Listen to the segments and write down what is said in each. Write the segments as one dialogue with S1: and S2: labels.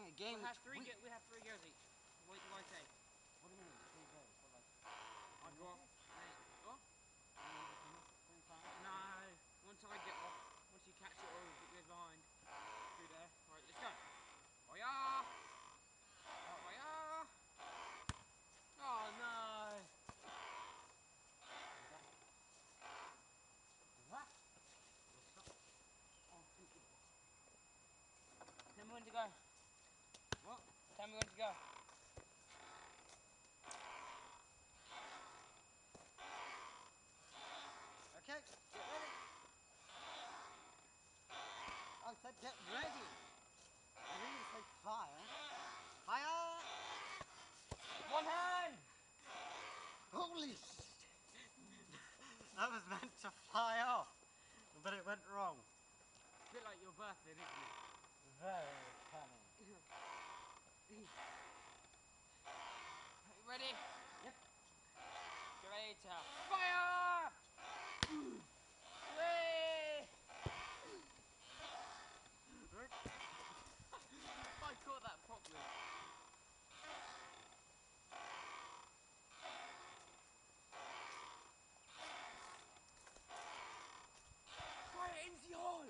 S1: a game.
S2: We have three girls each. What do I say?
S1: What do you mean, 3 goes? So like,
S2: I go off. What?
S1: you miss it 3 times?
S2: No. Once I get off, once you catch it or if it goes behind, through there. Right, let's go. Oh yeah! Oh yeah! Oh no!
S1: What?
S2: Oh, thank you. Tell me when to go.
S1: What?
S2: Tell me when to go.
S1: Okay, get ready. I said get ready. I didn't say fire. Fire!
S2: One hand!
S1: Holy shit! That was meant to fly off, but it went wrong.
S2: A bit like your birthday, isn't it?
S1: Very funny.
S2: You ready?
S1: Yep.
S2: Get ready to fire! Whee! I caught that properly. Fire into the hole!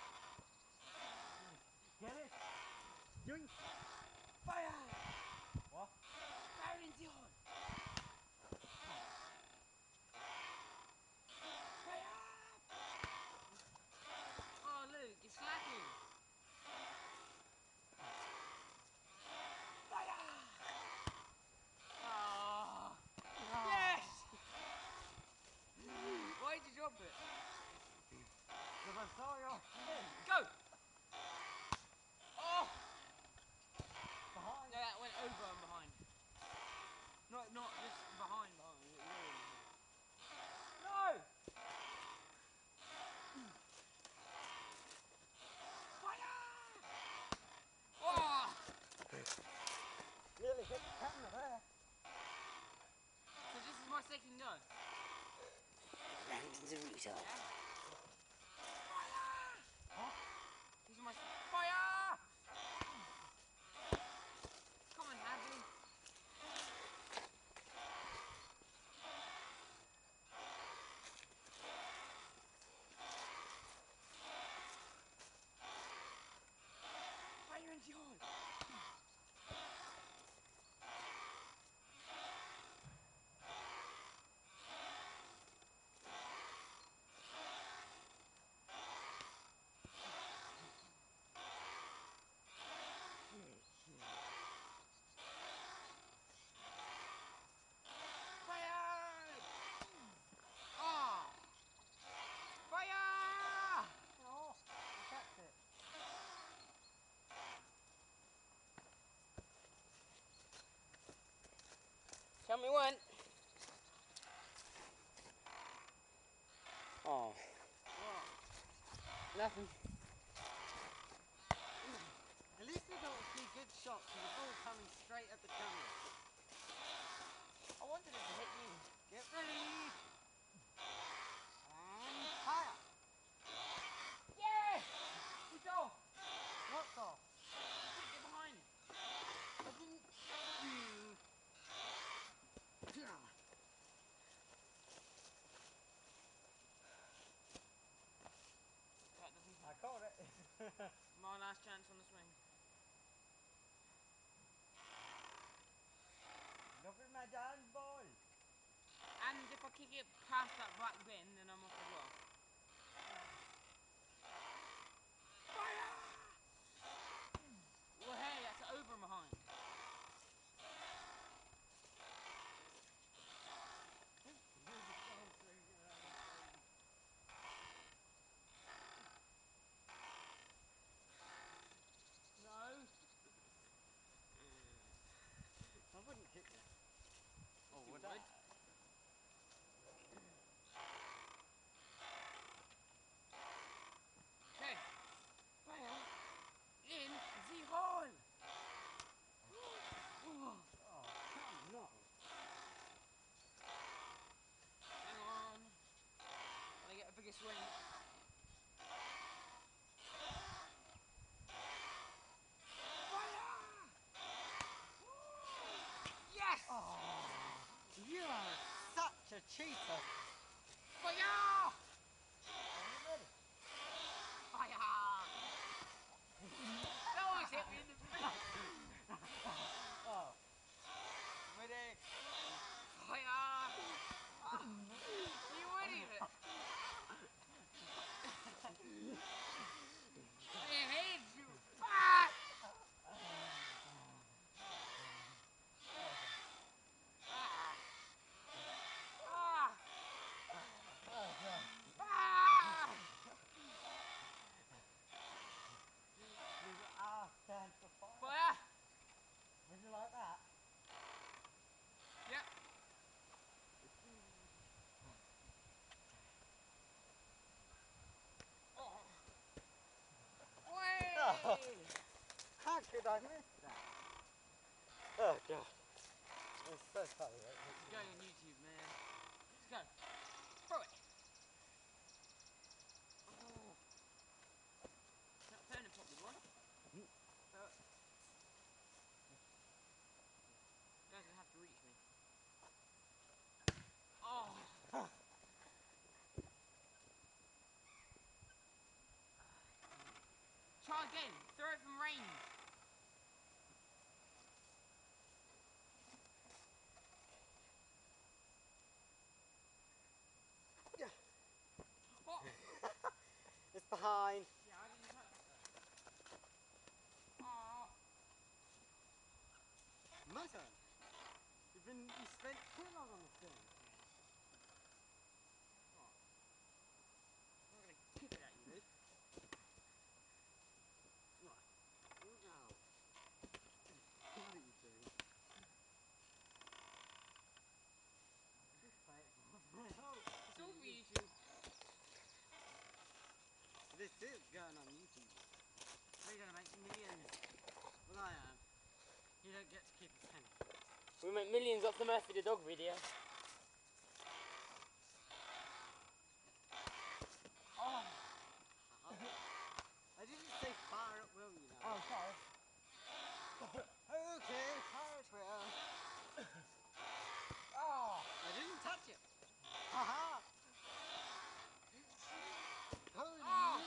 S1: Get it? Doing
S2: Fire!
S1: what?
S2: Fire into the hole! Fire! Oh Luke, you're slacking! Fire! Oh! Yes! Why did you drop it?
S1: Because I saw your hand
S2: Go! Oh!
S1: behind.
S2: No, that went over and behind. Not just behind. No! Fire! Oh!
S1: Nearly hit the camera there.
S2: So this is my second go.
S1: Landon's a retard.
S2: Yeah? Fire!
S1: Huh?
S2: This is my fire! Come on, Hadley. Fire into your Fire! Oh! Fire!
S1: Oh, you catch it.
S2: Tell me when. Oh.
S1: What?
S2: Nothing.
S1: At least we got a few good shots with the ball coming straight at the camera.
S2: I wanted it to hit you.
S1: Get ready. And fire.
S2: Yeah! It's off.
S1: What's off?
S2: Get behind.
S1: I didn't.
S2: That doesn't
S1: I caught it.
S2: My last chance on the swing.
S1: Look at my dance ball.
S2: And if I kick it past that black bin, then I'm off as well. Fire! Well, hey, that's over and behind. No.
S1: I wouldn't kick it.
S2: Oh,
S1: You
S2: would
S1: would.
S2: I?
S1: I missed that. Oh god. I'm so sorry.
S2: It's going on YouTube, man. Let's go. Throw it. Oh. Turn it properly, boy. Throw it. You guys have to reach me. Oh. Try again. Throw it from range. Oh.
S1: It's behind.
S2: Yeah, I didn't touch it though. Oh.
S1: My turn. You spent too long on this thing.
S2: Oh. I'm not gonna kick it at you, dude.
S1: What? Look out. What are you doing? Just play it for me.
S2: It's all for YouTube.
S1: This is going on YouTube. We're gonna make millions. Well, I am. You don't get to keep a penny.
S2: We make millions off the Murphy the Dog video. Oh.
S1: I didn't say fire at will, you know.
S2: Oh, sorry.
S1: Okay, fire at will.
S2: Oh.
S1: I didn't touch it. Haha. Holy
S2: Oh.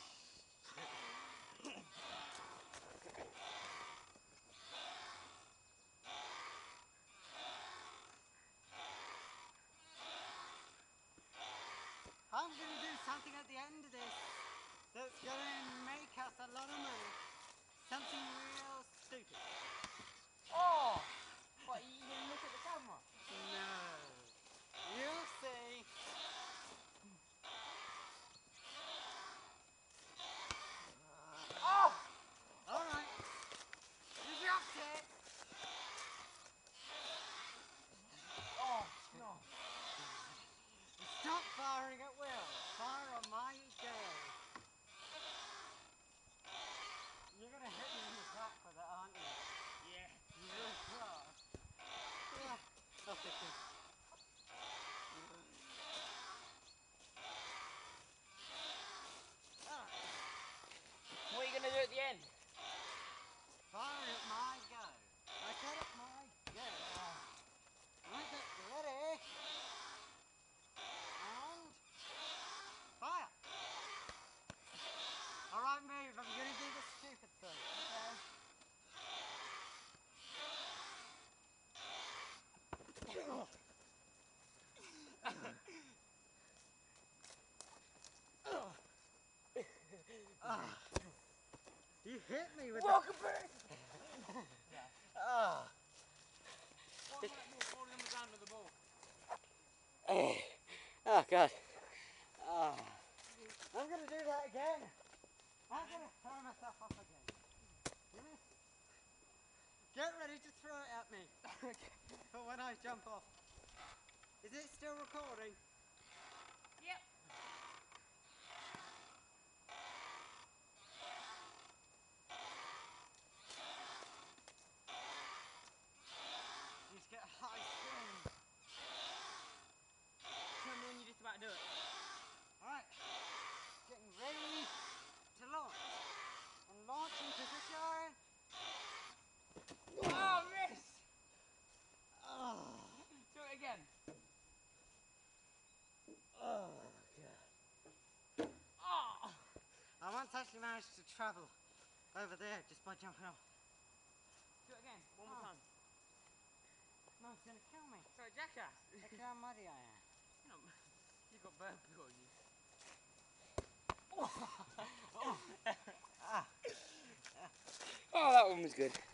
S1: I'm going to do something at the end of this that's going to make us a lot of money. Something real stupid.
S2: Oh. What, you gonna look at the camera?
S1: No. You'll see.
S2: Oh.
S1: Alright. You dropped it.
S2: Oh, no.
S1: Stop firing at will. Fire on my go. You're going to hit me in the back with it, aren't you?
S2: Yeah.
S1: You are. Yeah. I'll fix it. Alright.
S2: What are you gonna do at the end?
S1: Fire at my go. I said at my go. Right, get ready. And fire. Alright, move. I'm going to do the stupid thing. Okay. You hit me with
S2: Welcome back!
S1: Ah.
S2: What might be falling on the ground with the ball?
S1: Oh god. I'm gonna do that again. I'm gonna throw myself off again. Get ready to throw it at me. But when I jump off. Is it still recording?
S2: Yep.
S1: You just get a high spin.
S2: Tell me when you're just about to do it.
S1: Alright. Getting ready to launch. And launching position.
S2: Oh, miss!
S1: Oh.
S2: Do it again.
S1: Oh god.
S2: Oh!
S1: I once actually managed to travel over there just by jumping off.
S2: Do it again. One more time.
S1: No, it's gonna kill me.
S2: Sorry, jackass.
S1: Look how muddy I am.
S2: You've got bird poo on you.
S1: Ah.
S2: Oh, that one was good.